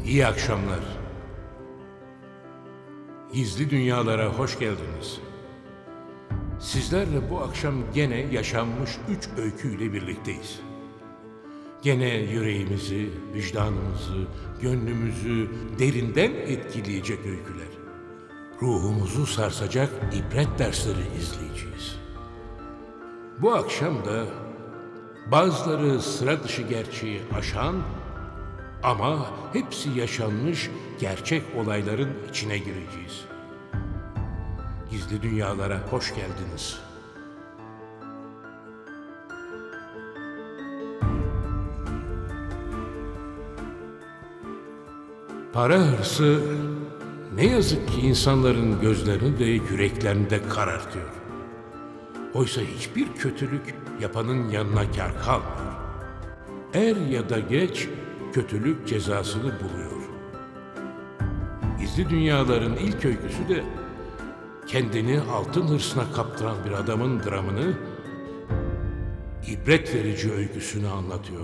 İyi akşamlar. Gizli dünyalara hoş geldiniz. Sizlerle bu akşam gene yaşanmış 3 öyküyle birlikteyiz. Gene yüreğimizi, vicdanımızı, gönlümüzü derinden etkileyecek öyküler. Ruhumuzu sarsacak ibret dersleri izleyeceğiz. Bu akşam da bazıları sıra dışı gerçeği aşan ama hepsi yaşanmış gerçek olayların içine gireceğiz. Gizli dünyalara hoş geldiniz. Para hırsı ne yazık ki insanların gözlerini de yüreklerini de karartıyor. Oysa hiçbir kötülük yapanın yanına kâr kalmıyor. Er ya da geç kötülük cezasını buluyor. Gizli dünyaların ilk öyküsü de kendini altın hırsına kaptıran bir adamın dramını, ibret verici öyküsünü anlatıyor.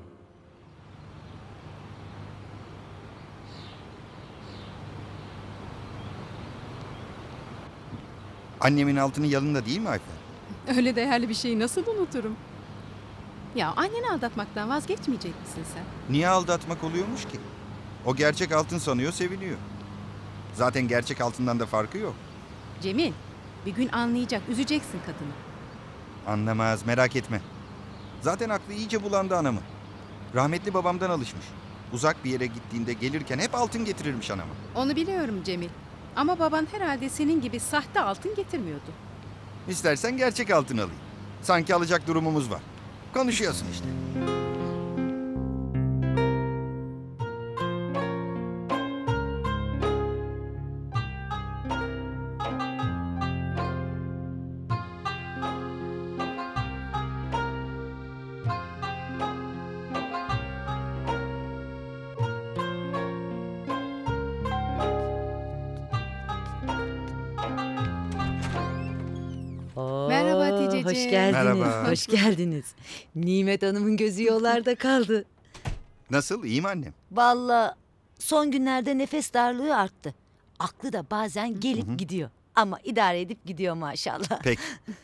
Annemin altının yanında değil mi Ayfer? Öyle değerli bir şeyi nasıl unuturum? Ya anneni aldatmaktan vazgeçmeyecek misin sen? Niye aldatmak oluyormuş ki? O gerçek altın sanıyor, seviniyor. Zaten gerçek altından da farkı yok. Cemil, bir gün anlayacak, üzeceksin kadını. Anlamaz, merak etme. Zaten aklı iyice bulandı anamı. Rahmetli babamdan alışmış. Uzak bir yere gittiğinde gelirken hep altın getirirmiş anama. Onu biliyorum Cemil. Ama baban herhalde senin gibi sahte altın getirmiyordu. İstersen gerçek altın alayım. Sanki alacak durumumuz var. Konuşuyorsun işte. Merhaba Hatice'ciğim. Hoş geldiniz. Merhaba. Hoş geldiniz. Nimet Hanım'ın gözü yollarda kaldı. Nasıl, iyi mi annem? Vallahi son günlerde nefes darlığı arttı. Aklı da bazen gelip gidiyor. Ama idare edip gidiyor maşallah. Peki.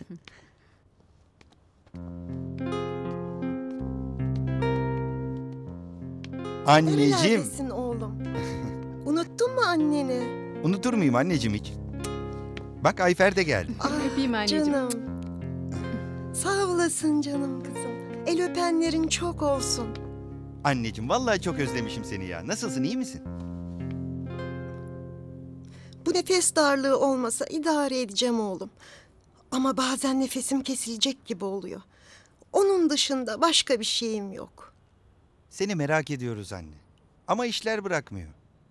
Anneciğim. Nerelerdesin oğlum? Unuttun mu anneni? Unutur muyum anneciğim hiç? Bak Ayfer de geldi. Öpeyim anneciğim. Canım. Sağ olasın canım kızım. El öpenlerin çok olsun. Anneciğim vallahi çok özlemişim seni ya. Nasılsın, iyi misin? Bu nefes darlığı olmasa idare edeceğim oğlum. Ama bazen nefesim kesilecek gibi oluyor. Onun dışında başka bir şeyim yok. Seni merak ediyoruz anne. Ama işler bırakmıyor.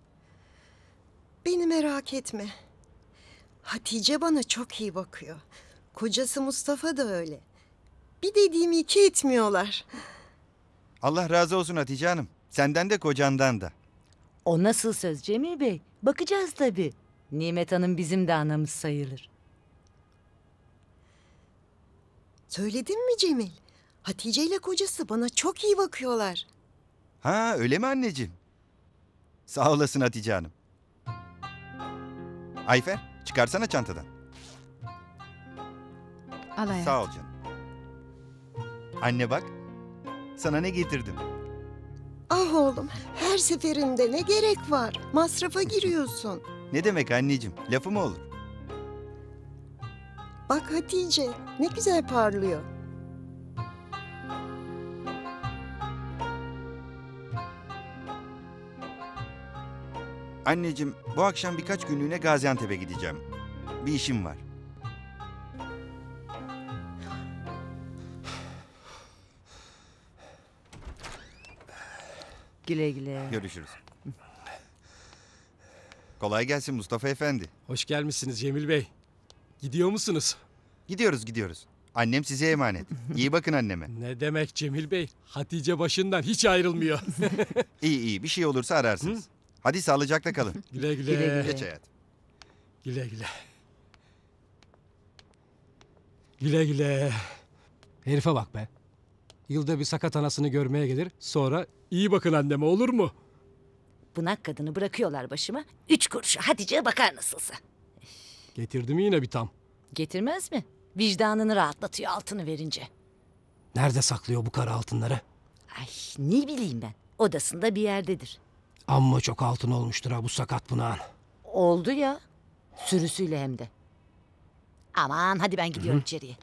Beni merak etme. Hatice bana çok iyi bakıyor. Kocası Mustafa da öyle. Bir dediğimi iki etmiyorlar. Allah razı olsun Hatice Hanım. Senden de kocandan da. O nasıl söz Cemil Bey? Bakacağız tabii. Nimet Hanım bizim de anamız sayılır. Söyledin mi Cemil? Hatice ile kocası bana çok iyi bakıyorlar. Ha öyle mi anneciğim? Sağ olasın Hatice Hanım. Ayfer çıkarsana çantadan. Al hayatım. Sağ ol canım. Anne bak. Sana ne getirdim? Ah oğlum, her seferinde ne gerek var? Masrafa giriyorsun. Ne demek anneciğim? Lafı mı olur? Bak Hatice, ne güzel parlıyor. Anneciğim bu akşam birkaç günlüğüne Gaziantep'e gideceğim. Bir işim var. Güle güle. Görüşürüz. Kolay gelsin Mustafa Efendi. Hoş gelmişsiniz Cemil Bey. Gidiyor musunuz? Gidiyoruz. Annem size emanet. İyi bakın anneme. Ne demek Cemil Bey? Hatice başından hiç ayrılmıyor. İyi bir şey olursa ararsınız. Hadi sağlıcakla kalın. Güle güle. Güle güle. Geç hayatım. Güle güle. Güle güle. Herife bak be. Yılda bir sakat anasını görmeye gelir. Sonra iyi bakın anneme, olur mu? Bunak kadını bırakıyorlar başıma. 3 kuruşa Hatice'ye bakar nasılsa. Getirdi mi yine bir tam? Getirmez mi? Vicdanını rahatlatıyor altını verince. Nerede saklıyor bu kara altınları? Ay ne bileyim ben. Odasında bir yerdedir. Amma çok altın olmuştur ha bu sakat bunağın. Oldu ya. Sürüsüyle hem de. Aman hadi ben gidiyorum içeriye.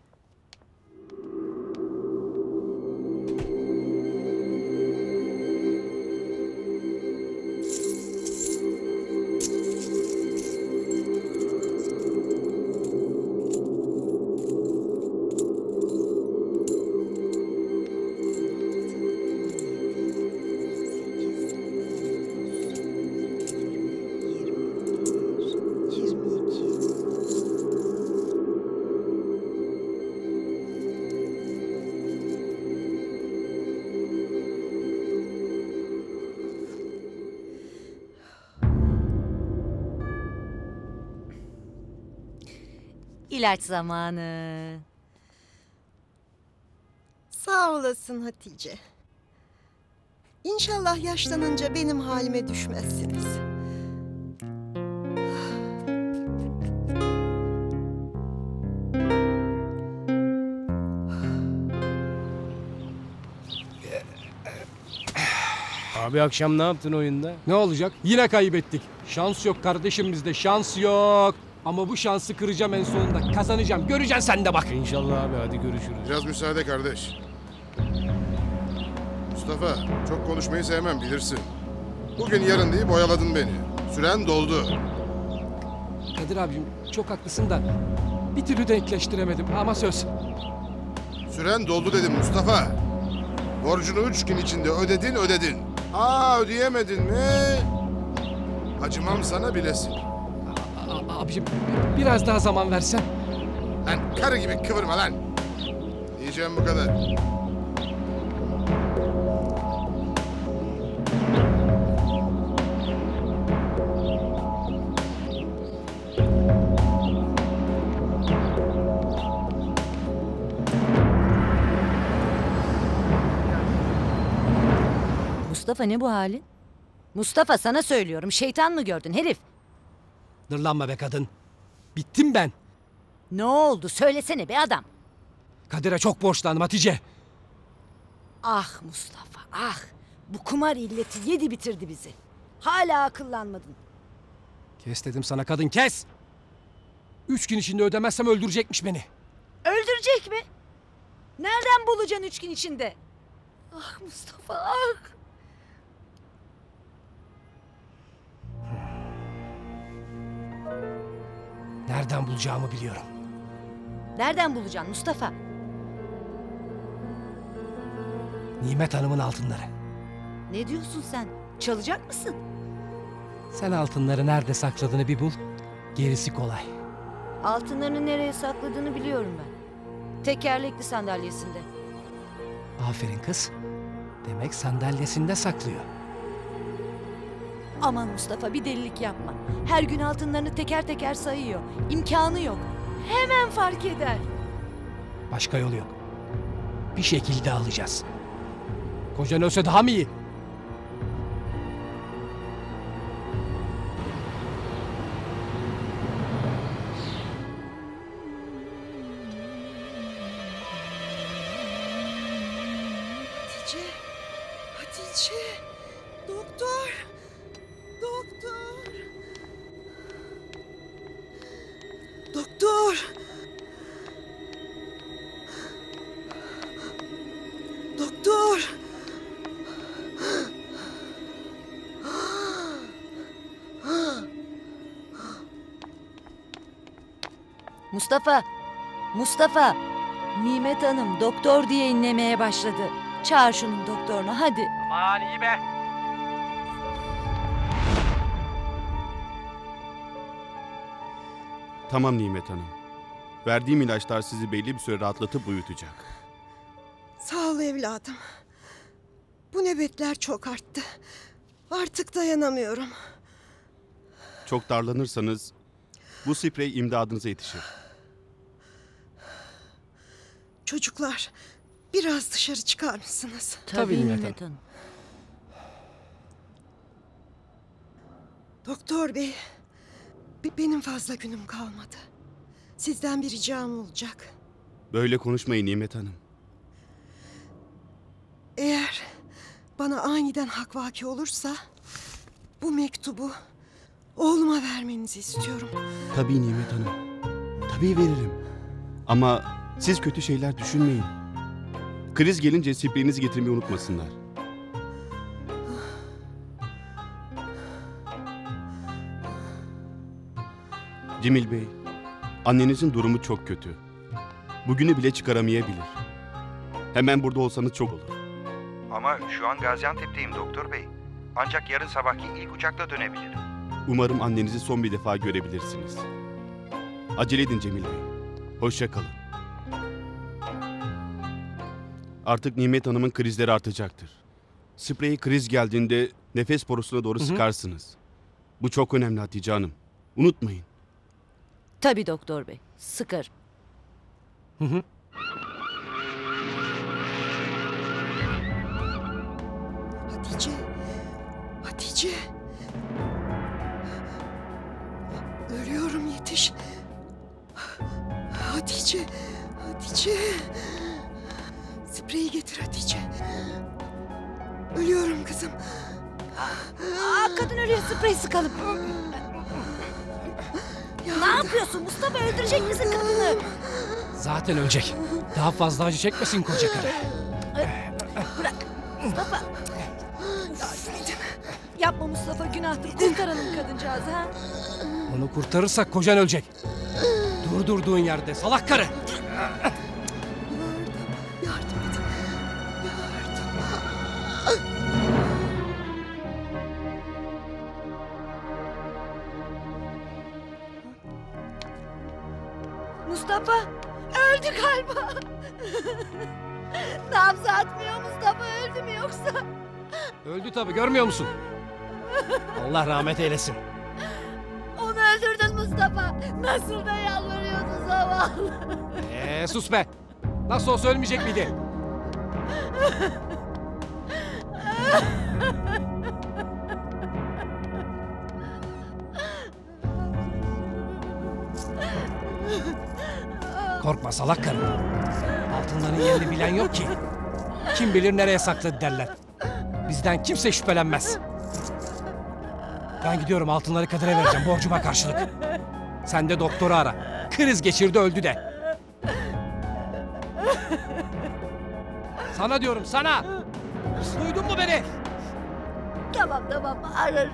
İlaç zamanı. Sağ olasın Hatice. İnşallah yaşlanınca benim halime düşmezsiniz. Abi akşam ne yaptın oyunda? Ne olacak? Yine kaybettik. Şans yok kardeşim bizde, şans yok. Ama bu şansı kıracağım en sonunda. Kazanacağım. Göreceksin sen de bak. İnşallah abi, hadi görüşürüz. Biraz müsaade kardeş. Mustafa, çok konuşmayı sevmem bilirsin. Bugün yarın deyip oyaladın beni. Süren doldu. Kadir abicim çok haklısın da bir türlü denkleştiremedim ama söz. Süren doldu dedim Mustafa. Borcunu 3 gün içinde ödedin. Ödeyemedin mi? Acımam sana bilesin. Abicim biraz daha zaman versen. Lan karı gibi kıvırma lan. Diyeceğim bu kadar. Mustafa ne bu halin? Mustafa sana söylüyorum. Şeytan mı gördün herif? Dırlanma be kadın. Bittim ben. Ne oldu? Söylesene be adam. Kadir'e çok borçlandım Hatice. Ah Mustafa ah. Bu kumar illeti yedi bitirdi bizi. Hala akıllanmadın. Kes dedim sana kadın, kes. 3 gün içinde ödemezsem öldürecekmiş beni. Öldürecek mi? Nereden bulacaksın 3 gün içinde? Ah Mustafa ah. Nereden bulacağımı biliyorum. Nereden bulacaksın Mustafa? Nimet Hanım'ın altınları. Ne diyorsun sen? Çalacak mısın? Sen altınları nerede sakladığını bir bul. Gerisi kolay. Altınlarını nereye sakladığını biliyorum ben. Tekerlekli sandalyesinde. Aferin kız. Demek sandalyesinde saklıyor. Aman Mustafa bir delilik yapma. Her gün altınlarını teker teker sayıyor. İmkanı yok. Hemen fark eder. Başka yolu yok. Bir şekilde alacağız. Kocan ölse daha mı iyi? Hatice, Hatice. Doktor, doktor. Doktor. Doktor. Mustafa! Mustafa! Nimet Hanım doktor diye inlemeye başladı. Çağır şunun doktorunu hadi. Aman iyi be. Tamam Nimet Hanım. Verdiğim ilaçlar sizi belli bir süre rahatlatıp uyutacak. Sağ ol evladım. Bu nöbetler çok arttı. Artık dayanamıyorum. Çok darlanırsanız bu sprey imdadınıza yetişir. Çocuklar, biraz dışarı çıkar mısınız? Tabii Nimet Nimet Hanım. Doktor bey, benim fazla günüm kalmadı. Sizden bir ricam olacak. Böyle konuşmayın Nimet Hanım. Eğer bana aniden hak vaki olursa bu mektubu oğluma vermenizi istiyorum. Tabii Nimet Hanım. Tabii veririm. Ama siz kötü şeyler düşünmeyin. Kriz gelince spreyinizi getirmeyi unutmasınlar. Cemil Bey, annenizin durumu çok kötü. Bugünü bile çıkaramayabilir. Hemen burada olsanız çok olur. Ama şu an Gaziantep'teyim doktor bey. Ancak yarın sabahki ilk uçakla dönebilirim. Umarım annenizi son bir defa görebilirsiniz. Acele edin Cemil Bey. Hoşça kalın. Artık Nimet Hanım'ın krizleri artacaktır. Spreyi kriz geldiğinde nefes borusuna doğru sıkarsınız. Bu çok önemli Hatice Hanım. Unutmayın. Tabii doktor bey. Sıkarım. Hatice, Hatice. Ölüyorum, yetiş. Hatice, Hatice. Spreyi getir Hatice. Ölüyorum kızım. Kadın ölüyor, sprey sıkalım. Ne yapıyorsun Mustafa, öldürecek misin kadını? Zaten ölecek. Daha fazla acı çekmesin koca karı. Bırak Mustafa. Yapma Mustafa, günahtır. Kurtaralım kadıncağızı ha. Onu kurtarırsak kocan ölecek. Dur durduğun yerde salak karı. Yardım et. Mustafa öldü galiba. Nabzı atmıyor, Mustafa öldü mü yoksa? Öldü tabii, görmüyor musun? Allah rahmet eylesin. Onu öldürdün Mustafa. Nasıl da yalvarıyordu zavallı. Sus be. Nasıl olsa ölmeyecek miydi? Korkma salak karı. Altınların yerini bilen yok ki. Kim bilir nereye sakladı derler. Bizden kimse şüphelenmez. Ben gidiyorum, altınları Kadir'e vereceğim borcuma karşılık. Sen de doktoru ara. Kriz geçirdi, öldü de. Sana diyorum, sana. Duydun mu beni? Tamam ararız.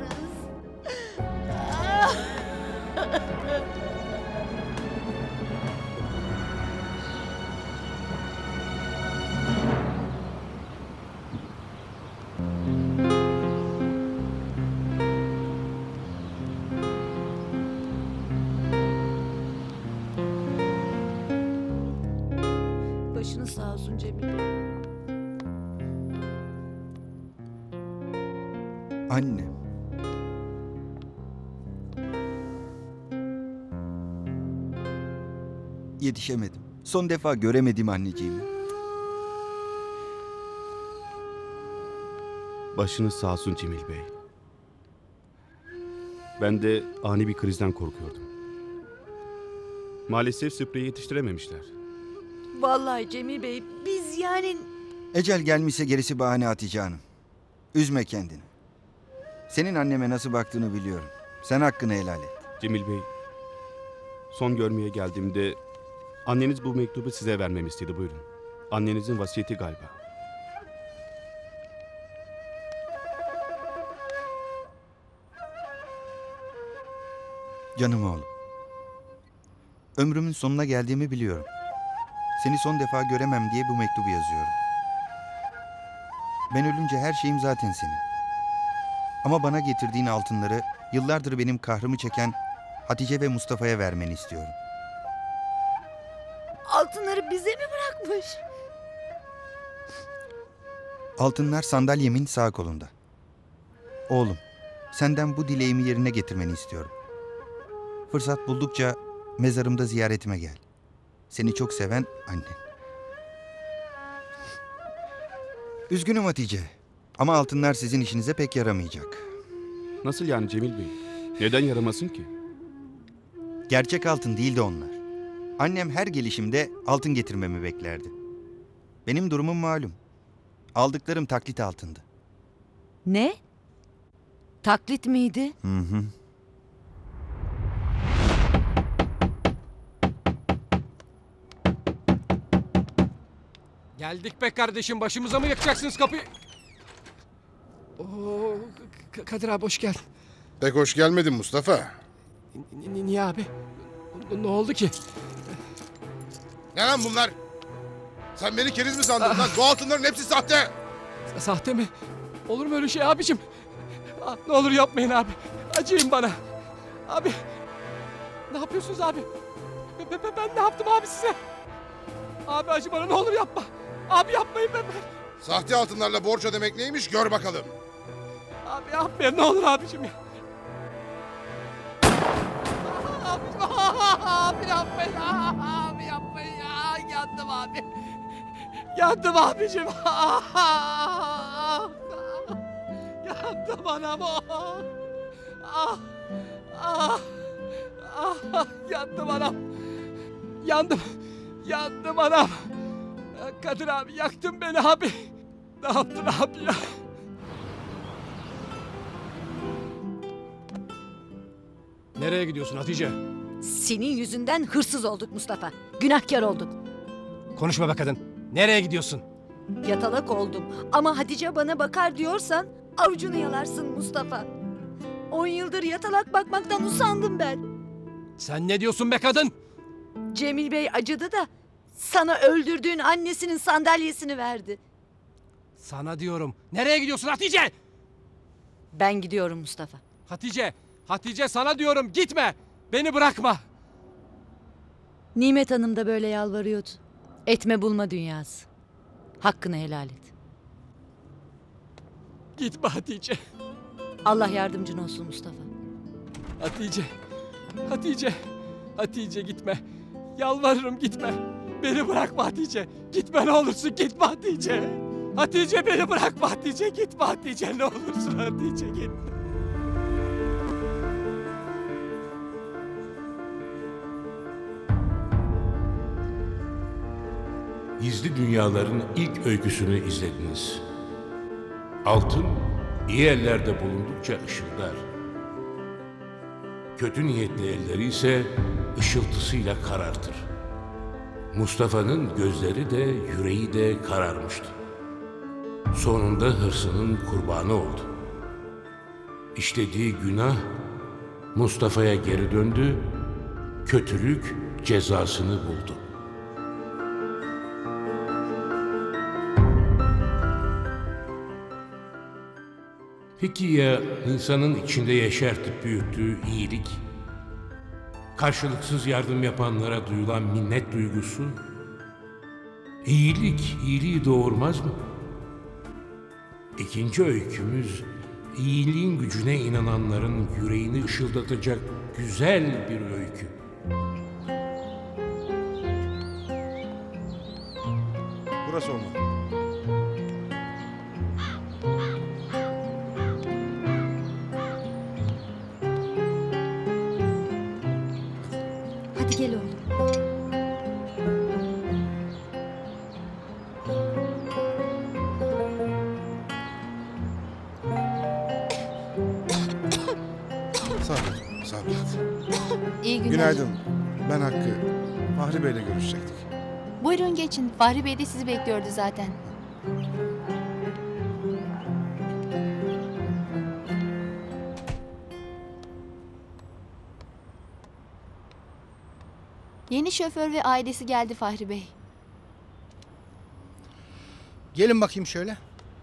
Başınız sağ olsun Cemil Bey. Anne. Yetişemedim. Son defa göremedim anneciğimi. Başınız sağ olsun Cemil Bey. Ben de ani bir krizden korkuyordum. Maalesef spreyi yetiştirememişler. Vallahi Cemil Bey, biz yani... Ecel gelmişse gerisi bahane Hatice Hanım. Üzme kendini. Senin anneme nasıl baktığını biliyorum. Sen hakkını helal et. Cemil Bey, son görmeye geldiğimde anneniz bu mektubu size vermemi istedi, buyurun. Annenizin vasiyeti galiba. Canım oğlum. Ömrümün sonuna geldiğimi biliyorum. Seni son defa göremem diye bu mektubu yazıyorum. Ben ölünce her şeyim zaten senin. Ama bana getirdiğin altınları yıllardır benim kahrımı çeken Hatice ve Mustafa'ya vermeni istiyorum. Altınları bize mi bırakmış? Altınlar sandalyemin sağ kolunda. Oğlum, senden bu dileğimi yerine getirmeni istiyorum. Fırsat buldukça mezarımda ziyaretime gel. Seni çok seven annen. Üzgünüm Hatice. Ama altınlar sizin işinize pek yaramayacak. Nasıl yani Cemil Bey? Neden yaramasın ki? Gerçek altın değildi onlar. Annem her gelişimde altın getirmemi beklerdi. Benim durumum malum. Aldıklarım taklit altındı. Ne? Taklit miydi? Hı hı. Geldik be kardeşim, başımıza mı yakacaksınız kapıyı? Oo, Kadir abi hoş geldin. Pek hoş gelmedin Mustafa. Niye abi? Ne oldu ki? Ne lan bunlar? Sen beni keriz mi sandın lan? Bu altınların hepsi sahte. Sahte mi? Olur mu öyle şey abicim? Ne olur yapmayın abi. Acıyın bana. Abi. Ne yapıyorsunuz abi? Ben ne yaptım abi size? Abi acı bana, ne olur yapma. Abi yapmayın ben. Sahte altınlarla borç ödemek neymiş gör bakalım. Abi yapmayın ne olur abicim ya. Abi yapmayın. Abi yapmayın ya. Yandım abi. Yandım abicim. Yandım anam. Yandım anam. Yandım anam. Kadir abi yaktın beni abi. Ne yaptın abi ya? Nereye gidiyorsun Hatice? Senin yüzünden hırsız olduk Mustafa. Günahkar olduk. Konuşma be kadın. Nereye gidiyorsun? Yatalak oldum. Ama Hatice bana bakar diyorsan avucunu yalarsın Mustafa. 10 yıldır yatalak bakmaktan usandım ben. Sen ne diyorsun be kadın? Cemil Bey acıdı da sana öldürdüğün annesinin sandalyesini verdi. Sana diyorum. Nereye gidiyorsun Hatice? Ben gidiyorum Mustafa. Hatice sana diyorum gitme. Beni bırakma. Nimet Hanım da böyle yalvarıyordu. Etme bulma dünyası. Hakkını helal et. Gitme Hatice. Allah yardımcın olsun Mustafa. Hatice gitme. Yalvarırım gitme. Beni bırakma Hatice. Gitme ne olursun gitme Hatice. Hatice beni bırakma Hatice. Gitme Hatice ne olursun Hatice gitme. Gizli Dünyaların ilk öyküsünü izlediniz. Altın iyi ellerde bulundukça ışıldar. Kötü niyetli elleri ise ışıltısıyla karartır. Mustafa'nın gözleri de yüreği de kararmıştı. Sonunda hırsının kurbanı oldu. İşlediği günah Mustafa'ya geri döndü, kötülük cezasını buldu. Peki ya insanın içinde yeşertip büyüttüğü iyilik? Karşılıksız yardım yapanlara duyulan minnet duygusu? İyilik, iyiliği doğurmaz mı? İkinci öykümüz, iyiliğin gücüne inananların yüreğini ışıldatacak güzel bir öykü. Burası olmalı. Hadi gel oğlum. Sabret, sabret. İyi günler. Günaydın. Ben Hakkı. Fahri Bey'le görüşecektik. Buyurun geçin. Fahri Bey de sizi bekliyordu zaten. Yeni şoför ve ailesi geldi Fahri Bey. Gelin bakayım şöyle.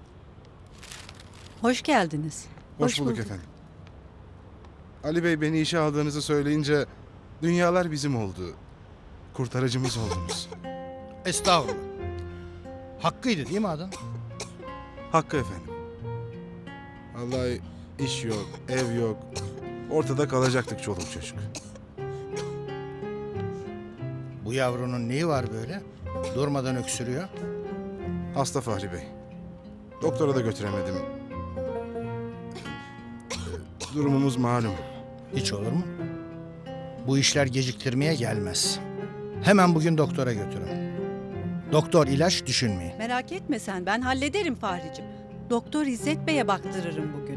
Hoş geldiniz. Hoş bulduk efendim. Ali Bey beni işe aldığınızı söyleyince dünyalar bizim oldu. Kurtarıcımız oldunuz. Estağfurullah. Hakkıydı değil mi adın? Hakkı efendim. Vallahi iş yok, ev yok. Ortada kalacaktık çoluk çocuk. Bu yavrunun neyi var böyle? Durmadan öksürüyor. Hasta Fahri Bey. Doktora da götüremedim. Durumumuz malum. Hiç olur mu? Bu işler geciktirmeye gelmez. Hemen bugün doktora götürün. Doktor ilaç düşünmeyin. Merak etme sen, ben hallederim Fahricim. Doktor İzzet Bey'e baktırırım bugün.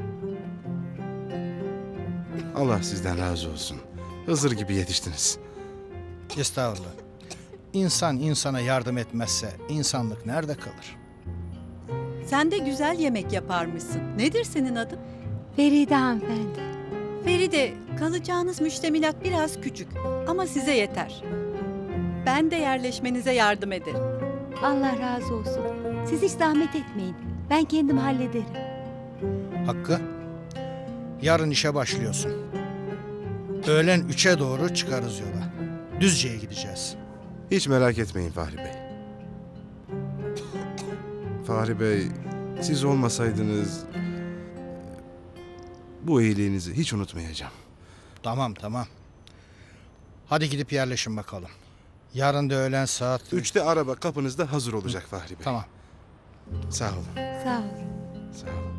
Allah sizden razı olsun. Hızır gibi yetiştiniz. Estağfurullah. İnsan insana yardım etmezse insanlık nerede kalır? Sen de güzel yemek yaparmışsın. Nedir senin adın? Feride hanımefendi. Feride, kalacağınız müştemilat biraz küçük ama size yeter. Ben de yerleşmenize yardım ederim. Allah razı olsun. Siz hiç zahmet etmeyin. Ben kendim hallederim. Hakkı, yarın işe başlıyorsun. Öğlen 3'e doğru çıkarız yola. Düzce'ye gideceğiz. Hiç merak etmeyin Fahri Bey. Fahri Bey, siz olmasaydınız bu iyiliğinizi hiç unutmayacağım. Tamam. Hadi gidip yerleşin bakalım. Yarın da öğlen saat... 3'te araba kapınızda hazır olacak Fahri Bey. Tamam. Sağ olun. Sağ olun. Sağ olun.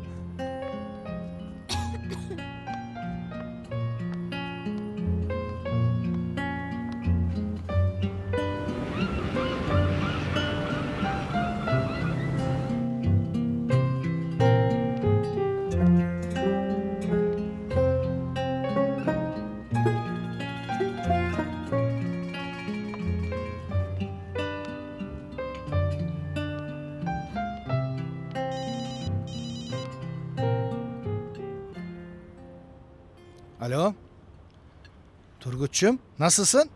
Alo. Turgut'cum, nasılsın?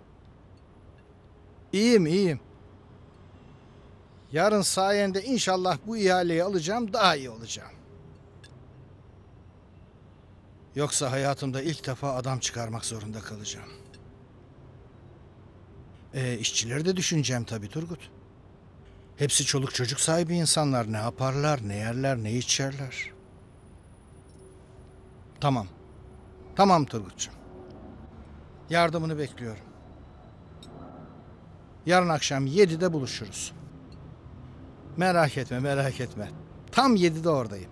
İyiyim. Yarın sayende inşallah bu ihaleyi alacağım, daha iyi olacağım. Yoksa hayatımda ilk defa adam çıkarmak zorunda kalacağım. İşçileri de düşüneceğim tabii Turgut. Hepsi çoluk çocuk sahibi insanlar. Ne yaparlar, ne yerler, ne içerler. Tamam Turgut'cum. Yardımını bekliyorum. Yarın akşam 7'de buluşuruz. Merak etme. Tam 7'de oradayım.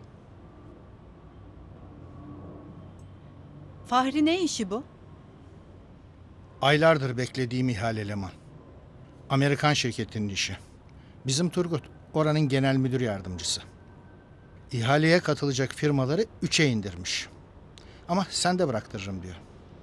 Fahri, ne işi bu? Aylardır beklediğim ihale eleman. Amerikan şirketinin işi. Bizim Turgut, oranın genel müdür yardımcısı. İhaleye katılacak firmaları 3'e indirmiş. Ama sen de bıraktırırım diyor.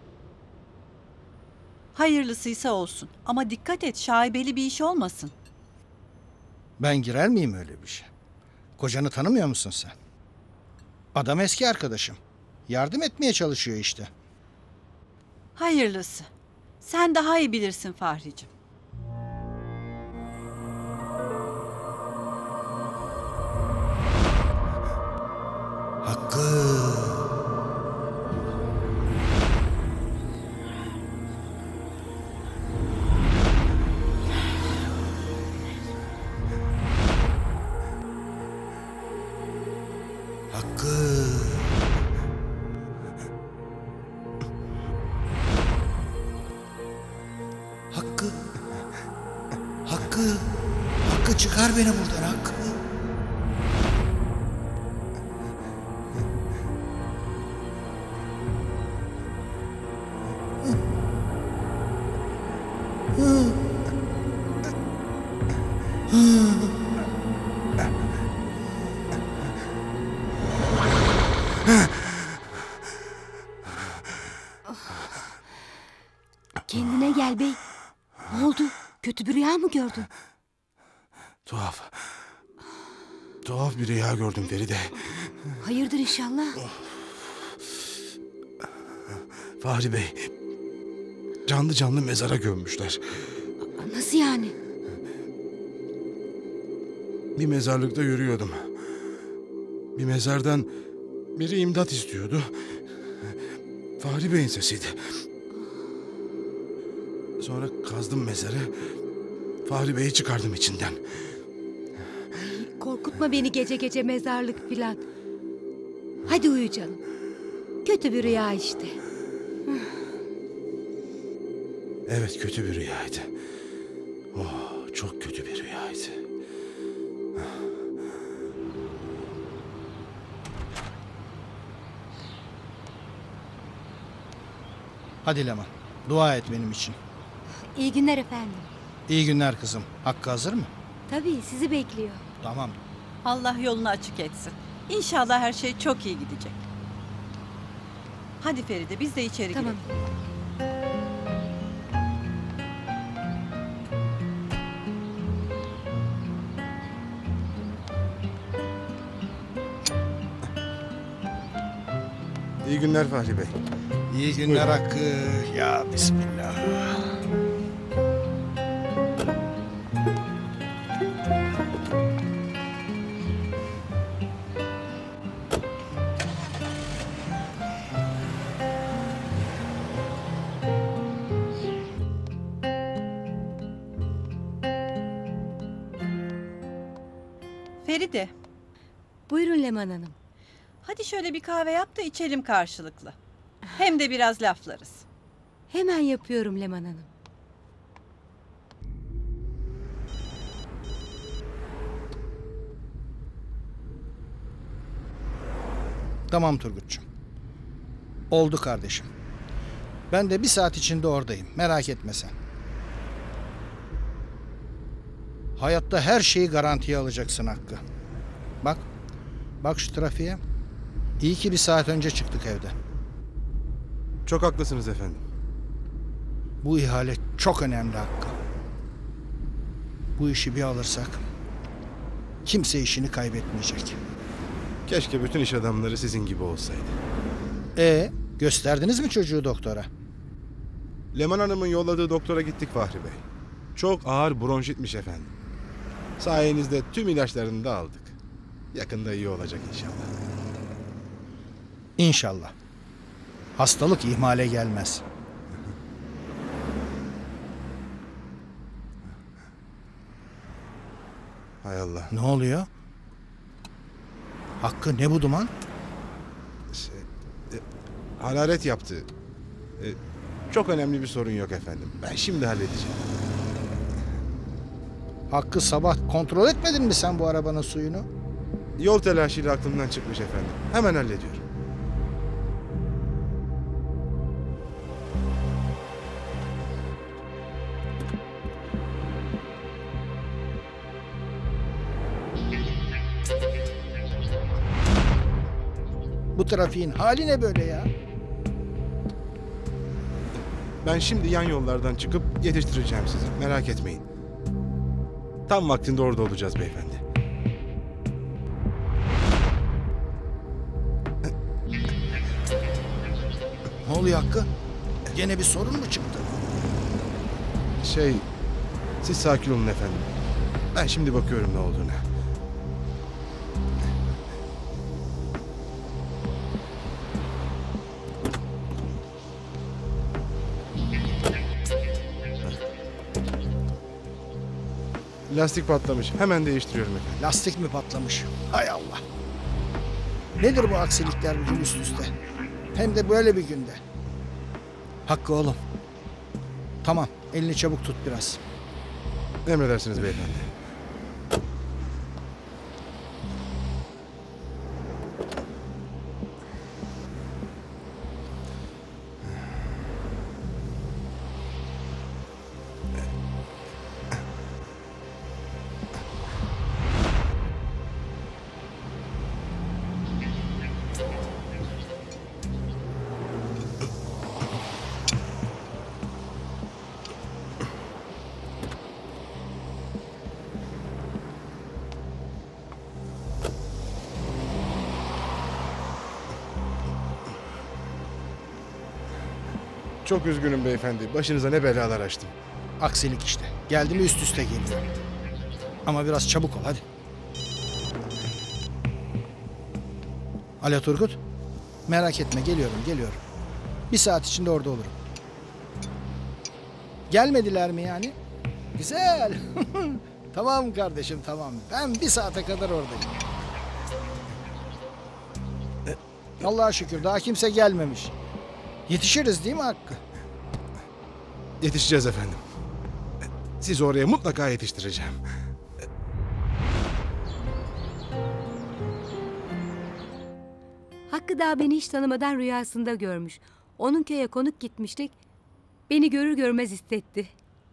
Hayırlısıysa olsun. Ama dikkat et, şaibeli bir iş olmasın. Ben girer miyim öyle bir şey? Kocanı tanımıyor musun sen? Adam eski arkadaşım. Yardım etmeye çalışıyor işte. Hayırlısı. Sen daha iyi bilirsin Fahricim. Hakkı. Hakkı çıkar beni buradan Hakkı. Kendine gel bey. Ne oldu? Kötü bir rüya mı gördün? Tuhaf bir rüya gördüm Feride. Hayırdır inşallah. Fahri Bey, canlı canlı mezara gömmüşler. Nasıl yani? Bir mezarlıkta yürüyordum. Bir mezardan biri imdat istiyordu. Fahri Bey'in sesiydi. Sonra kazdım mezarı. Fahri Bey'i çıkardım içinden. Korkutma beni gece gece mezarlık filan. Hadi uyu canım. Kötü bir rüya işte. Evet, kötü bir rüyaydı. Oh, çok kötü bir rüyaydı. Hadi Leman, dua et benim için. İyi günler efendim. İyi günler kızım. Hakkı hazır mı? Tabii sizi bekliyor. Tamam. Allah yolunu açık etsin. İnşallah her şey çok iyi gidecek. Hadi Feride biz de içeri Tamam. girelim. İyi günler Fahri Bey. İyi günler Hakkı. Ya Bismillah. Feride, Buyurun Leman Hanım. hadi şöyle bir kahve yap da içelim karşılıklı. Hem de biraz laflarız. Hemen yapıyorum Leman Hanım. Tamam Turgut'cum. Oldu kardeşim. Ben de bir saat içinde oradayım. Merak etme sen. Hayatta her şeyi garantiye alacaksın Hakkı. Bak. Bak şu trafiğe. İyi ki bir saat önce çıktık evden. Çok haklısınız efendim. Bu ihale çok önemli Hakkı. Bu işi bir alırsak kimse işini kaybetmeyecek. Keşke bütün iş adamları sizin gibi olsaydı. Gösterdiniz mi çocuğu doktora? Leman Hanım'ın yolladığı doktora gittik Fahri Bey. Çok ağır bronşitmiş efendim. Sayenizde tüm ilaçlarını da aldık. Yakında iyi olacak inşallah. İnşallah. Hastalık ihmale gelmez. Hay Allah. Ne oluyor? Hakkı ne bu duman? Hararet yaptı. Çok önemli bir sorun yok efendim. Ben şimdi halledeceğim. Hakkı sabah kontrol etmedin mi sen bu arabanın suyunu? Yol telaşıyla aklımdan çıkmış efendim. Hemen hallediyorum. Bu trafiğin hali ne böyle ya? Ben şimdi yan yollardan çıkıp yetiştireceğim sizi. Merak etmeyin. Tam vaktinde orada olacağız beyefendi. Ne oluyor Hakkı? Gene bir sorun mu çıktı? Siz sakin olun efendim. Ben şimdi bakıyorum ne olduğuna. Lastik patlamış. Hemen değiştiriyorum efendim. Lastik mi patlamış? Hay Allah. Nedir bu aksilikler bugün üst üste? Hem de böyle bir günde. Hakkı oğlum. Tamam, elini çabuk tut biraz. Emredersiniz beyefendi. Çok üzgünüm beyefendi. Başınıza ne belalar açtım. Aksilik işte. Geldi mi üst üste geliyor. Ama biraz çabuk ol hadi. Alo Turgut. Merak etme geliyorum. Bir saat içinde orada olurum. Gelmediler mi yani? Güzel. Tamam kardeşim tamam. Ben bir saate kadar oradayım. Allah'a şükür daha kimse gelmemiş. Yetişiriz değil mi Hakkı? Yetişeceğiz efendim. Sizi oraya mutlaka yetiştireceğim. Hakkı daha beni hiç tanımadan rüyasında görmüş. Onun köye konuk gitmiştik. Beni görür görmez istetti.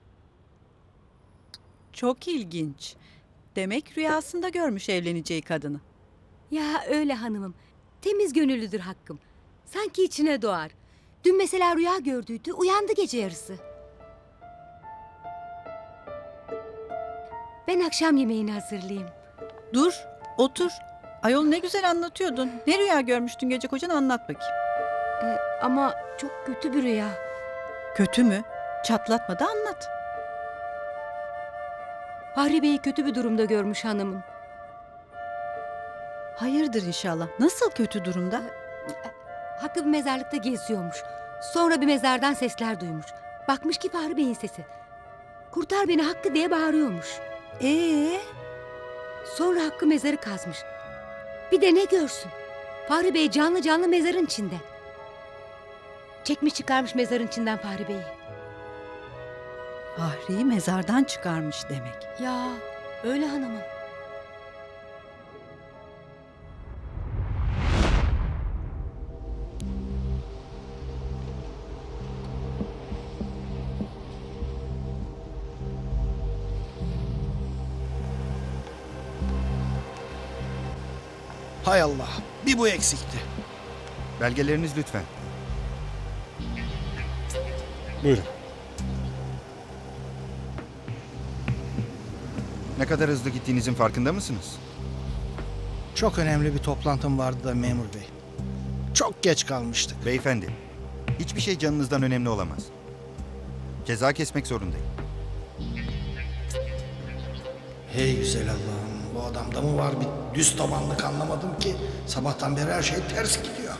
Çok ilginç. Demek rüyasında görmüş evleneceği kadını. Ya öyle hanımım. Temiz gönüllüdür Hakkım. Sanki içine doğar. Dün mesela rüya gördüydü, uyandı gece yarısı. Ben akşam yemeğini hazırlayayım. Dur, otur. Ayol ne güzel anlatıyordun. Ne rüya görmüştün gece kocan, anlat bakayım. Ama çok kötü bir rüya. Kötü mü? Çatlatma da anlat. Fahri Bey'i kötü bir durumda görmüş hanımım. Hayırdır inşallah. Nasıl kötü durumda? Hakkı bir mezarlıkta geziyormuş. Sonra bir mezardan sesler duymuş. Bakmış ki Fahri Bey'in sesi. Kurtar beni Hakkı diye bağırıyormuş. Sonra Hakkı mezarı kazmış. Bir de ne görsün? Fahri Bey canlı canlı mezarın içinde. Çekmiş çıkarmış mezarın içinden Fahri Bey'i. Fahri'yi mezardan çıkarmış demek. Ya öyle hanımım. Hay Allah, bir bu eksikti. Belgeleriniz lütfen. Buyurun. Ne kadar hızlı gittiğinizin farkında mısınız? Çok önemli bir toplantım vardı da memur bey. Çok geç kalmıştık. Beyefendi, hiçbir şey canınızdan önemli olamaz. Ceza kesmek zorundayım. Hey güzel Allah'ım, bu adamda mı var bir düz tabanlık anlamadım ki. Sabahtan beri her şey ters gidiyor.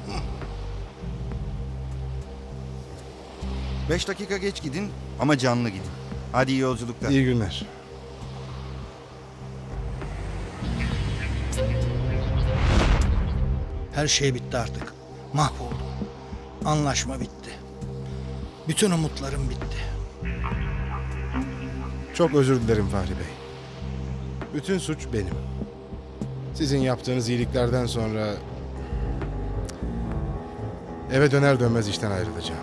5 dakika geç gidin ama canlı gidin. Hadi iyi yolculuklar. İyi günler. Her şey bitti artık. Mahvoldum. Anlaşma bitti. Bütün umutlarım bitti. Çok özür dilerim Fahri Bey. Bütün suç benim. Sizin yaptığınız iyiliklerden sonra eve döner dönmez işten ayrılacağım.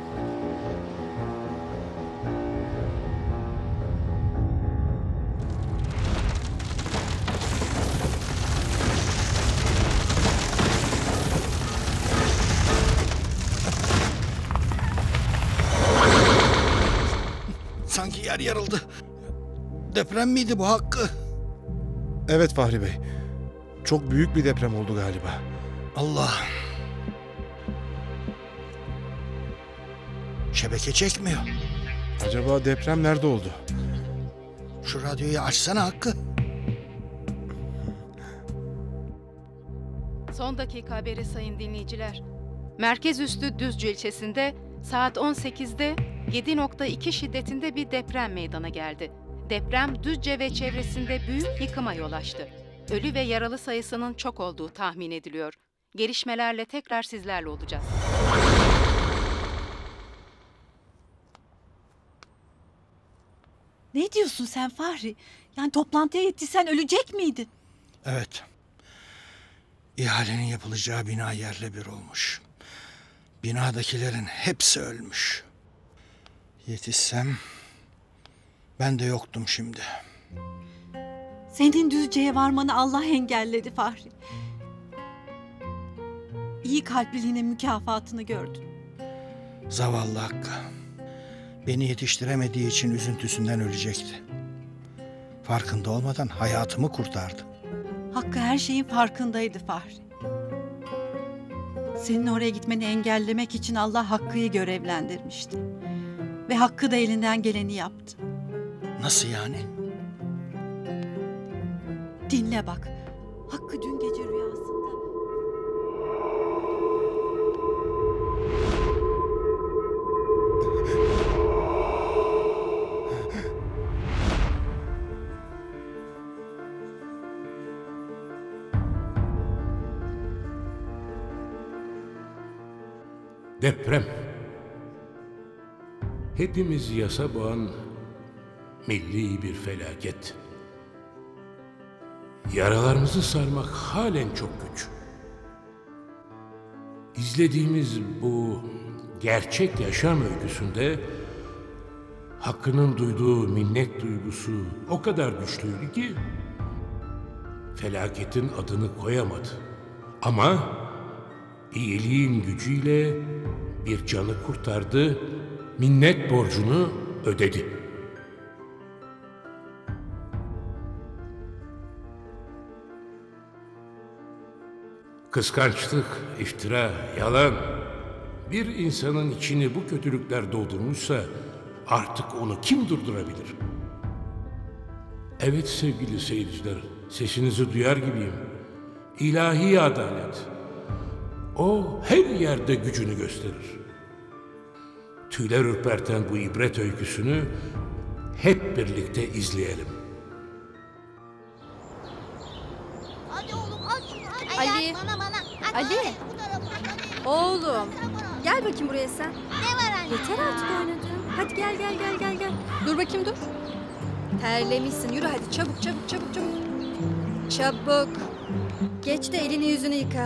Sanki yer yarıldı. Deprem miydi bu Hakkı? Evet Fahri Bey. Çok büyük bir deprem oldu galiba. Allah. Şebeke çekmiyor. Acaba deprem nerede oldu? Şu radyoyu açsana Hakkı. Son dakika haberi sayın dinleyiciler. Merkez üstü Düzce ilçesinde saat 18'de 7.2 şiddetinde bir deprem meydana geldi. Deprem Düzce ve çevresinde büyük yıkıma yol açtı. Ölü ve yaralı sayısının çok olduğu tahmin ediliyor. Gelişmelerle tekrar sizlerle olacağız. Ne diyorsun sen Fahri? Yani toplantıya yetişsen ölecek miydin? Evet. İhalenin yapılacağı bina yerle bir olmuş. Binadakilerin hepsi ölmüş. Yetişsem ben de yoktum şimdi. Senin Düzce'ye varmanı Allah engelledi Fahri. İyi kalpliliğinin mükafatını gördün. Zavallı Hakkı. Beni yetiştiremediği için üzüntüsünden ölecekti. Farkında olmadan hayatımı kurtardı. Hakkı her şeyin farkındaydı Fahri. Senin oraya gitmeni engellemek için Allah Hakkı'yı görevlendirmişti. Ve Hakkı da elinden geleni yaptı. Nasıl yani? Dinle bak. Hakkı dün gece rüyasında... Deprem. Hepimiz yasa boğan milli bir felaket. Yaralarımızı sarmak halen çok güç. İzlediğimiz bu gerçek yaşam öyküsünde Hakkı'nın duyduğu minnet duygusu o kadar güçlüydü ki felaketin adını koyamadı. Ama iyiliğin gücüyle bir canı kurtardı, minnet borcunu ödedi. Kıskançlık, iftira, yalan. Bir insanın içini bu kötülükler doldurmuşsa artık onu kim durdurabilir? Evet sevgili seyirciler, sesinizi duyar gibiyim. İlahi adalet. O her yerde gücünü gösterir. Tüyler ürperten bu ibret öyküsünü hep birlikte izleyelim. Hadi oğlum aç şunu. Ali. Ali. Oğlum gel bakayım buraya sen. Ne var anne? Yeter artık oynadın. Hadi gel. Dur bakayım dur. Terlemişsin. Yürü hadi çabuk. Çabuk. Geç de elini yüzünü yıka.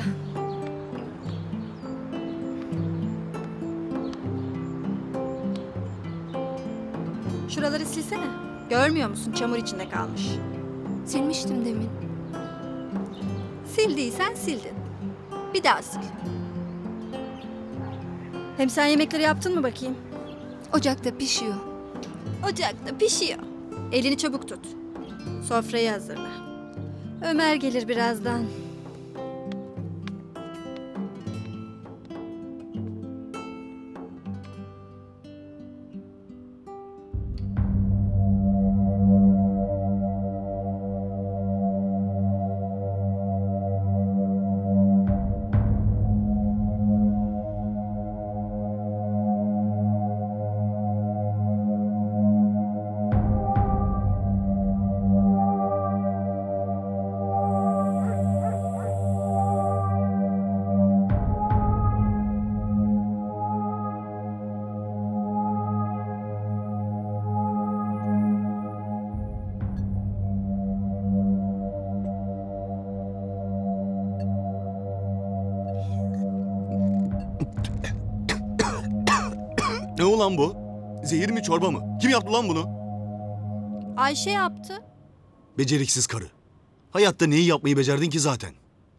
Şuraları silsene. Görmüyor musun? Çamur içinde kalmış. Silmiştim demin. Sildiysen sildin. Bir daha sil. Hem sen yemekleri yaptın mı bakayım? Ocakta pişiyor. Ocakta pişiyor. Elini çabuk tut. Sofrayı hazırla. Ömer gelir birazdan. Ne ulan bu? Zehir mi çorba mı? Kim yaptı lan bunu? Ayşe yaptı. Beceriksiz karı. Hayatta neyi yapmayı becerdin ki zaten?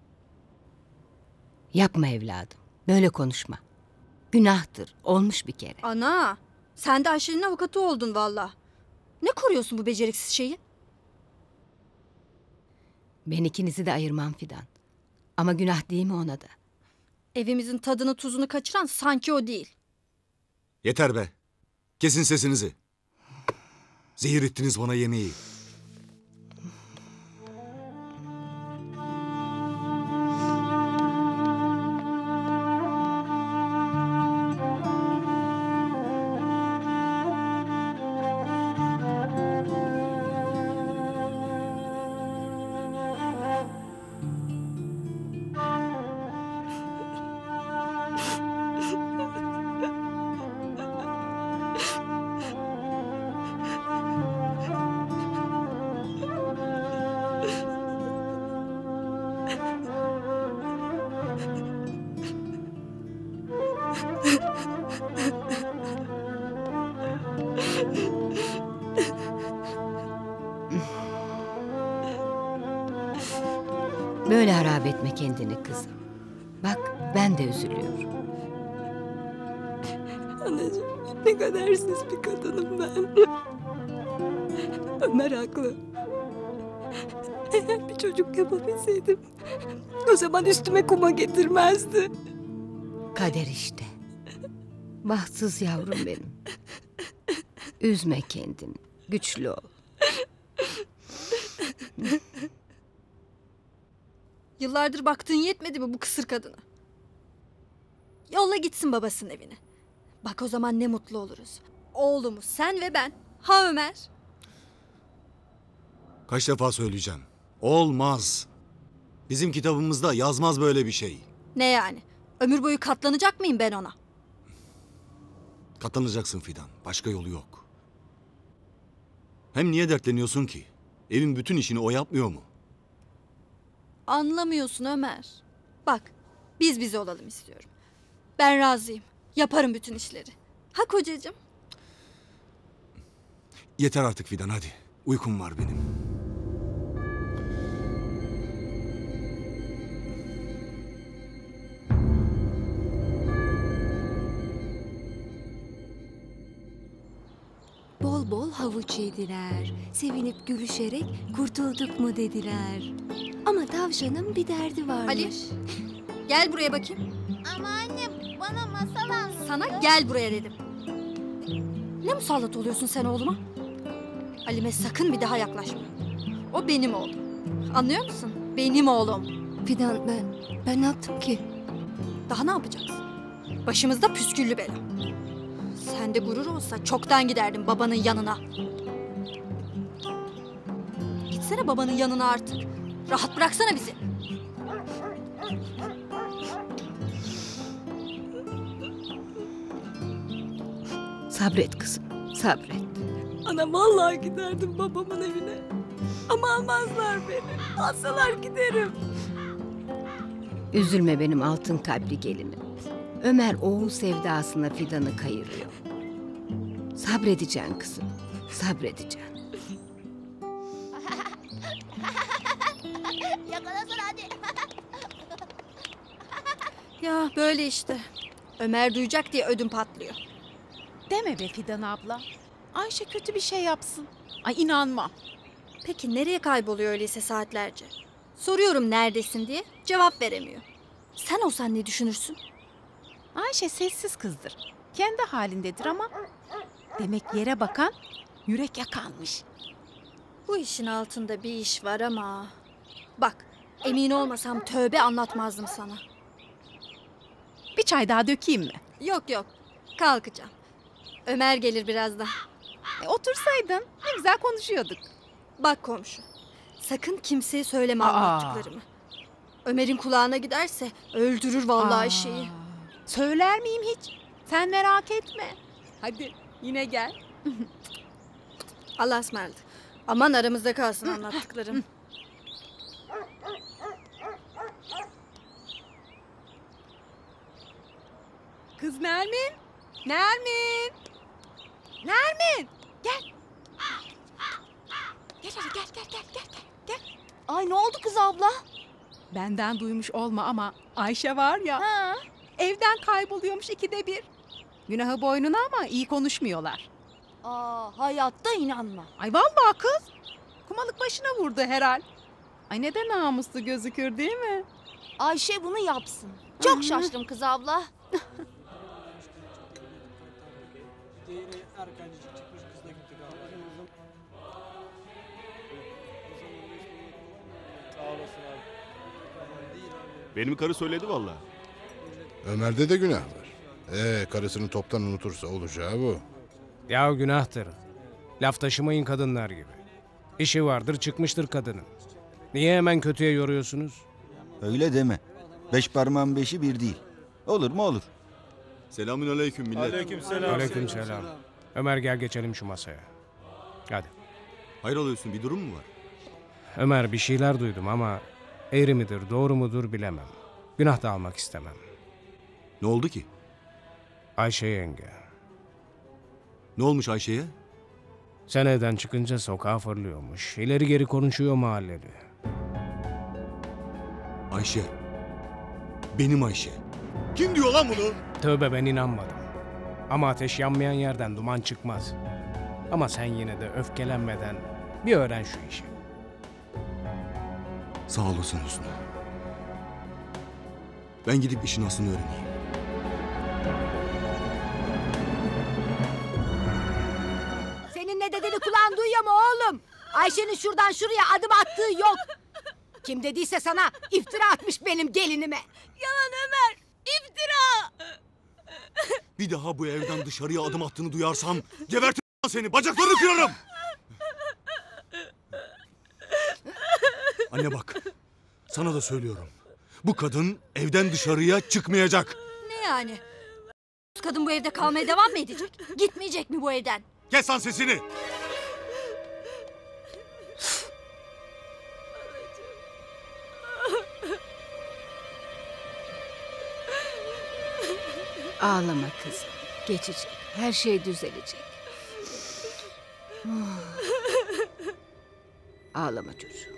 Yapma evladım. Böyle konuşma. Günahtır. Olmuş bir kere. Ana, sen de Ayşe'nin avukatı oldun valla. Ne koruyorsun bu beceriksiz şeyi? Ben ikinizi de ayırmam Fidan. Ama günah değil mi ona da? Evimizin tadını tuzunu kaçıran sanki o değil. Yeter be. Kesin sesinizi. Zehir ettiniz bana yemeği. Böyle harap etme kendini kızım. Bak ben de üzülüyorum. Anacığım ne kadersiz bir kadınım ben. Ömer haklı. Eğer bir çocuk yapabilseydim o zaman üstüme kuma getirmezdi. Kader işte. Bahtsız yavrum benim. Üzme kendini. Güçlü ol. Yıllardır baktığın yetmedi mi bu kısır kadına? Yolla gitsin babasının evine. Bak o zaman ne mutlu oluruz. Oğlumuz sen ve ben. Ha Ömer? Kaç defa söyleyeceğim. Olmaz. Bizim kitabımızda yazmaz böyle bir şey. Ne yani? Ömür boyu katlanacak mıyım ben ona? Katlanacaksın Fidan. Başka yolu yok. Hem niye dertleniyorsun ki? Evin bütün işini o yapmıyor mu? Anlamıyorsun Ömer. Bak biz bize olalım istiyorum. Ben razıyım. Yaparım bütün işleri. Ha kocacığım? Yeter artık Fidan hadi. Uykum var benim. Bol bol havuç yediler. Sevinip gülüşerek kurtulduk mu dediler. Ama tavşanın bir derdi varmış. Ali, gel buraya bakayım. Ama anne bana masal anlat. Sana gel buraya dedim. Ne musallat oluyorsun sen oğluma? Halime sakın bir daha yaklaşma. O benim oğlum. Anlıyor musun? Benim oğlum. Fidan ben ne yaptım ki? Daha ne yapacaksın? Başımızda püsküllü bela. Sende gurur olsa çoktan giderdin babanın yanına. Gitsene babanın yanına artık. Rahat bıraksana bizi. Sabret kızım, sabret. Ana vallahi giderdim babamın evine. Ama almazlar beni. Alsalar giderim. Üzülme benim altın kalpli gelinim. Ömer oğul sevdasına Fidan'ı kayırıyor. Sabredeceksin kızım, sabredeceksin. Yakalasana hadi. Ya böyle işte. Ömer duyacak diye ödüm patlıyor. Deme be Fidan abla. Ayşe kötü bir şey yapsın. Ay inanma. Peki nereye kayboluyor öyleyse saatlerce? Soruyorum neredesin diye cevap veremiyor. Sen olsan ne düşünürsün? Ayşe sessiz kızdır. Kendi halindedir ama demek yere bakan yürek yakanmış. Bu işin altında bir iş var ama... Bak, emin olmasam tövbe anlatmazdım sana. Bir çay daha dökeyim mi? Yok yok, kalkacağım. Ömer gelir birazdan. Otursaydın ne güzel konuşuyorduk. Bak komşu, sakın kimseye söyleme anlattıklarımı. Ömer'in kulağına giderse öldürür vallahi şeyi. Söyler miyim hiç? Sen merak etme. Hadi yine gel. Allah'a ısmarladık. Aman aramızda kalsın anlattıklarım. Kız Nermin. Nermin. Nermin. Gel. Gel hadi gel. Ay ne oldu kız abla? Benden duymuş olma ama Ayşe var ya. Evden kayboluyormuş 2'de 1. Günahı boynuna ama iyi konuşmuyorlar. Hayatta inanma. Ay vallahi kız. Kumalık başına vurdu herhal. Ay ne de namuslu gözükür değil mi? Ayşe bunu yapsın. Çok şaştım kız abla. Benim karı söyledi vallahi. Ömer'de de günah var. Karısını toptan unutursa olacağı bu. Ya günahtır. Laf taşımayın kadınlar gibi. İşi vardır çıkmıştır kadının. Niye hemen kötüye yoruyorsunuz? Öyle deme. 5 parmağın 5'i bir değil. Olur mu olur. Selamünaleyküm millet. Aleykümselam. Ömer gel geçelim şu masaya. Hadi. Hayrolıyorsun, bir durum mu var? Ömer bir şeyler duydum ama eğri midir doğru mudur bilemem. Günah da almak istemem. Ne oldu ki? Ayşe yenge. Ne olmuş Ayşe'ye? Sen evden çıkınca sokağa fırlıyormuş. İleri geri konuşuyor mahalleli. Ayşe. Benim Ayşe. Kim diyor lan bunu? Tövbe ben inanmadım. Ama ateş yanmayan yerden duman çıkmaz. Ama sen yine de öfkelenmeden bir öğren şu işi. Sağ olasın Hüsnü. Ben gidip işin aslını öğreneyim. Senin ne dediğini kulağın duyuyor mu oğlum? Ayşe'nin şuradan şuraya adım attığı yok. Kim dediyse sana iftira atmış benim gelinime. Yalan Ömer. İftira. Bir daha bu evden dışarıya adım attığını duyarsam gebertirim seni, bacaklarını kırarım. Anne bak, sana da söylüyorum. Bu kadın evden dışarıya çıkmayacak. Ne yani? Kadın bu evde kalmaya devam mı edecek? Gitmeyecek mi bu evden? Kes lan sesini. Ağlama kızım. Geçecek. Her şey düzelecek. Ağlama çocuğum.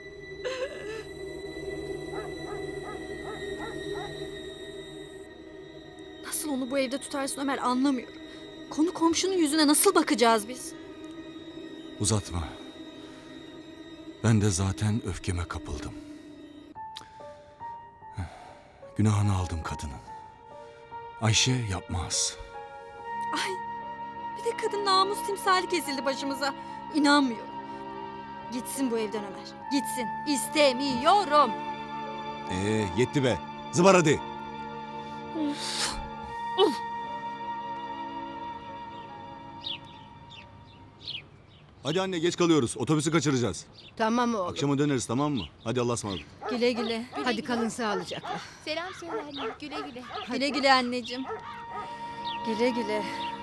Nasıl onu bu evde tutarsın Ömer, anlamıyorum. Konu komşunun yüzüne nasıl bakacağız biz? Uzatma. Ben de zaten öfkeme kapıldım. Günahını aldım kadının. Ayşe yapmaz. Ay, bir de kadın namus timsali kesildi başımıza. İnanmıyorum. Gitsin bu evden Ömer. Gitsin. İstemiyorum. Yetti be. Zıbar hadi. Hadi anne, geç kalıyoruz. Otobüsü kaçıracağız. Tamam oğlum. Akşama döneriz, tamam mı? Hadi Allah'a ısmarladık. Güle güle. Hadi kalın sağlıcakla. Selam söyle anne. Güle güle. Güle güle anneciğim. Güle güle.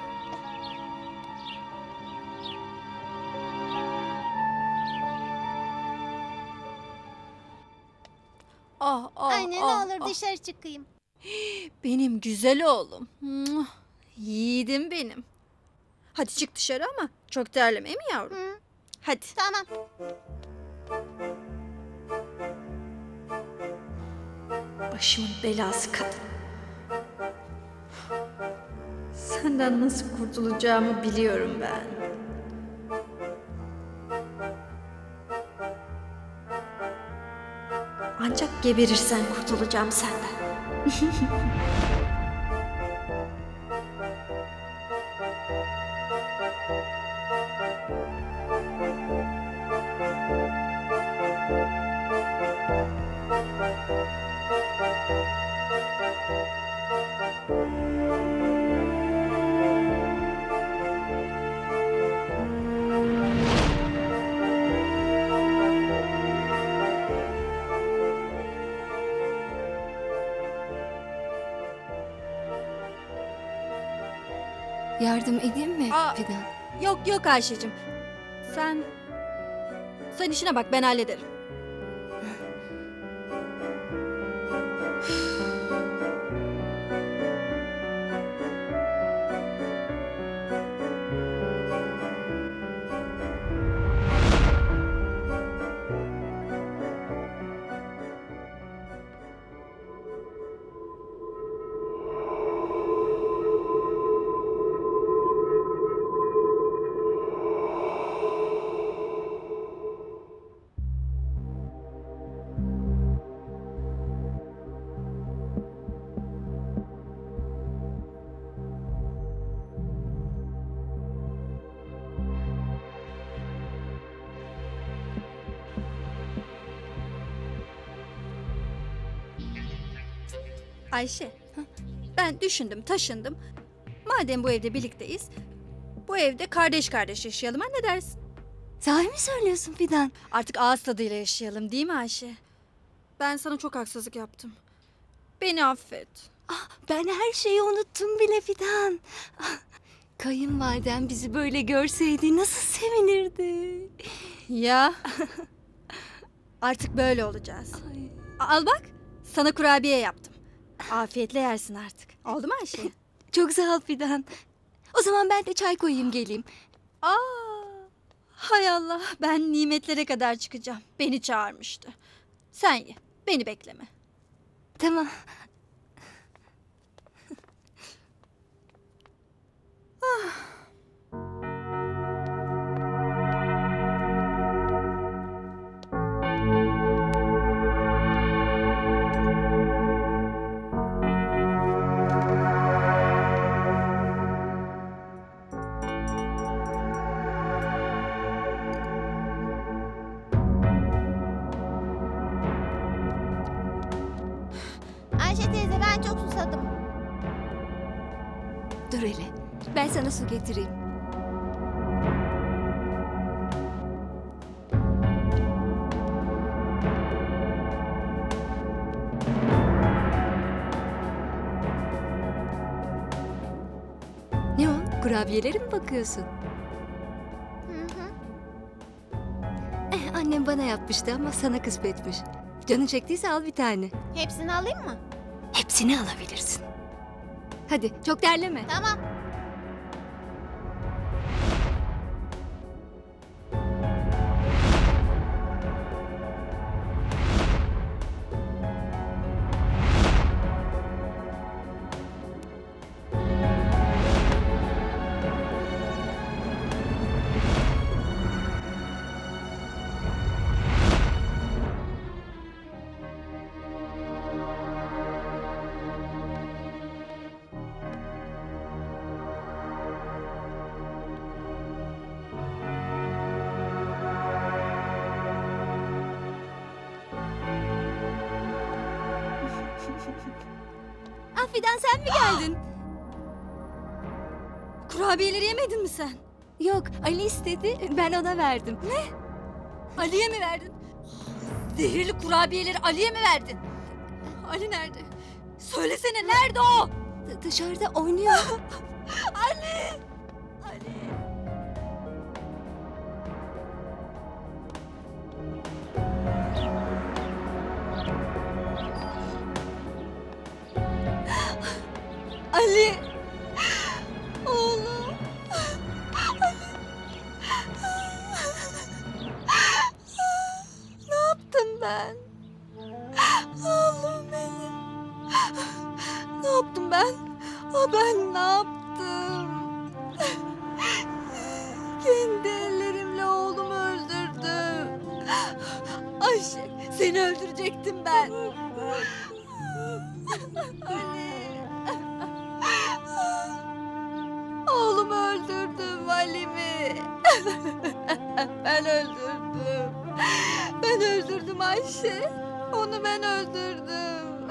Anne ne olur ah. dışarı çıkayım. Benim güzel oğlum. Muah, yiğidim benim. Hadi çık dışarı ama çok terleme mi yavrum? Hadi. Tamam. Başımın belası kadın. Senden nasıl kurtulacağımı biliyorum ben. Ancak geberirsen kurtulacağım senden. Yardım edeyim mi Aa, Fidan? Yok Ayşe'cim. Sen işine bak, ben hallederim. Ayşe, ben düşündüm, taşındım. Madem bu evde birlikteyiz, bu evde kardeş kardeş yaşayalım, ha, ne dersin? Sahi mi söylüyorsun Fidan? Artık ağız tadıyla yaşayalım, değil mi Ayşe? Ben sana çok haksızlık yaptım. Beni affet. Ben her şeyi unuttum bile Fidan. Kayınvaliden bizi böyle görseydi nasıl sevinirdi. Ya. Artık böyle olacağız. Al bak, sana kurabiye yaptım. Afiyetle yersin artık. Oldu mu Ayşe? Çok sağ ol Fidan. O zaman ben de çay koyayım geleyim. Hay Allah, ben nimetlere kadar çıkacağım. Beni çağırmıştı. Sen ye, beni bekleme. Tamam. Ayşe teyze ben çok susadım. Dur hele. Ben sana su getireyim. Ne o? Kurabiyelere mi bakıyorsun? Annem bana yapmıştı ama sana kısmetmiş. Canın çektiyse al bir tane. Hepsini alayım mı? Hepsini alabilirsin. Hadi çok terleme. Tamam. Fidan sen mi geldin? Kurabiyeleri yemedin mi sen? Yok, Ali istedi, ben ona verdim. Ne? Ali'ye mi verdin? Zehirli kurabiyeleri Ali'ye mi verdin? Ali nerede? Söylesene, nerede o? Dışarıda oynuyor. Ali! Ali! Ali! Oğlum! Ali! Ne yaptım ben? Oğlum benim! Ne yaptım ben? Ben ne yaptım? Kendi ellerimle oğlumu öldürdüm. Ayşe, seni öldürecektim ben. Ali! Oğlumu öldürdüm Ali'mi. Ben öldürdüm. Ben öldürdüm Ayşe. Onu ben öldürdüm.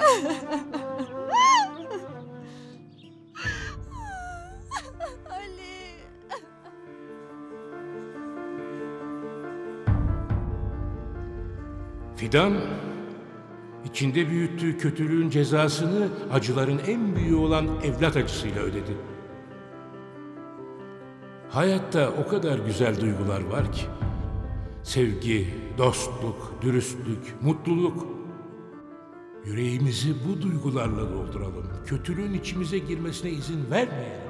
Ali. Fidan, içinde büyüttüğü kötülüğün cezasını acıların en büyüğü olan evlat acısıyla ödedi. Hayatta o kadar güzel duygular var ki. Sevgi, dostluk, dürüstlük, mutluluk. Yüreğimizi bu duygularla dolduralım. Kötülüğün içimize girmesine izin vermeyelim.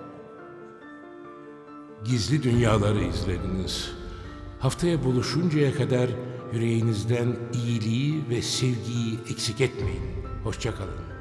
Gizli dünyaları izlediniz. Haftaya buluşuncaya kadar yüreğinizden iyiliği ve sevgiyi eksik etmeyin. Hoşça kalın.